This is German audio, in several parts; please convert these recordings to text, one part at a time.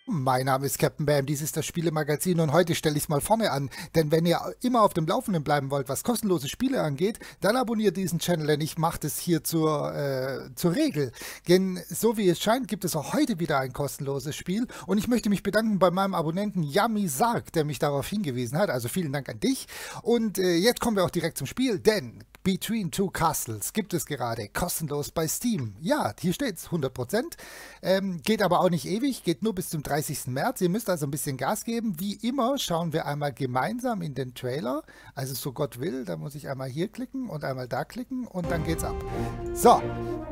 Mein Name ist Captain Bam, dies ist das Spielemagazin und heute stelle ich es mal vorne an, denn wenn ihr immer auf dem Laufenden bleiben wollt, was kostenlose Spiele angeht, dann abonniert diesen Channel, denn ich mache das hier zur Regel. Denn so wie es scheint, gibt es auch heute wieder ein kostenloses Spiel und ich möchte mich bedanken bei meinem Abonnenten Yami Sarg, der mich darauf hingewiesen hat, also vielen Dank an dich. Und jetzt kommen wir auch direkt zum Spiel, denn Between Two Castles gibt es gerade kostenlos bei Steam. Ja, hier steht es, 100%. Geht aber auch nicht ewig, geht nur bis zum 30. März. Ihr müsst also ein bisschen Gas geben. Wie immer schauen wir einmal gemeinsam in den Trailer. Also so Gott will, da muss ich einmal hier klicken und einmal da klicken und dann geht's ab. So.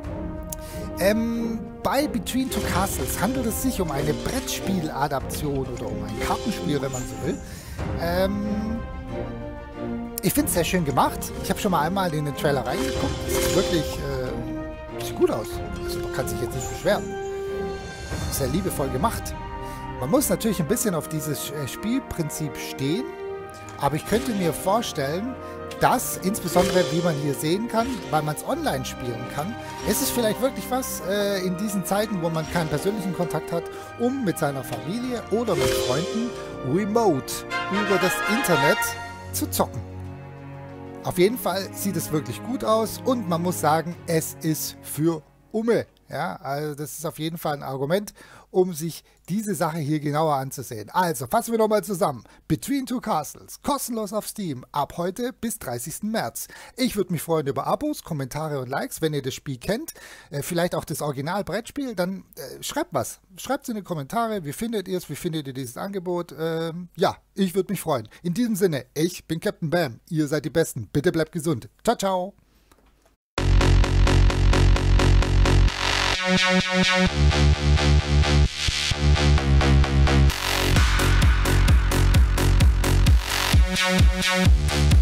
Bei Between Two Castles handelt es sich um eine Brettspieladaption oder um ein Kartenspiel, wenn man so will. Ich finde es sehr schön gemacht. Ich habe schon mal einmal in den Trailer reingeguckt. Es ist wirklich, sieht gut aus. Also man kann sich jetzt nicht beschweren. Sehr liebevoll gemacht. Man muss natürlich ein bisschen auf dieses Spielprinzip stehen. Aber ich könnte mir vorstellen, dass, insbesondere wie man hier sehen kann, weil man es online spielen kann, ist es vielleicht wirklich was in diesen Zeiten, wo man keinen persönlichen Kontakt hat, um mit seiner Familie oder mit Freunden remote über das Internet zu zocken. Auf jeden Fall sieht es wirklich gut aus und man muss sagen, es ist für Umme. Ja, also das ist auf jeden Fall ein Argument, um sich diese Sache hier genauer anzusehen. Also fassen wir nochmal zusammen. Between Two Castles, kostenlos auf Steam, ab heute bis 30. März. Ich würde mich freuen über Abos, Kommentare und Likes, wenn ihr das Spiel kennt. Vielleicht auch das Original-Brettspiel, dann schreibt was. Schreibt es in die Kommentare, wie findet ihr es, wie findet ihr dieses Angebot. Ja, ich würde mich freuen. In diesem Sinne, ich bin Captain Bam, ihr seid die Besten. Bitte bleibt gesund. Ciao, ciao. Thank you.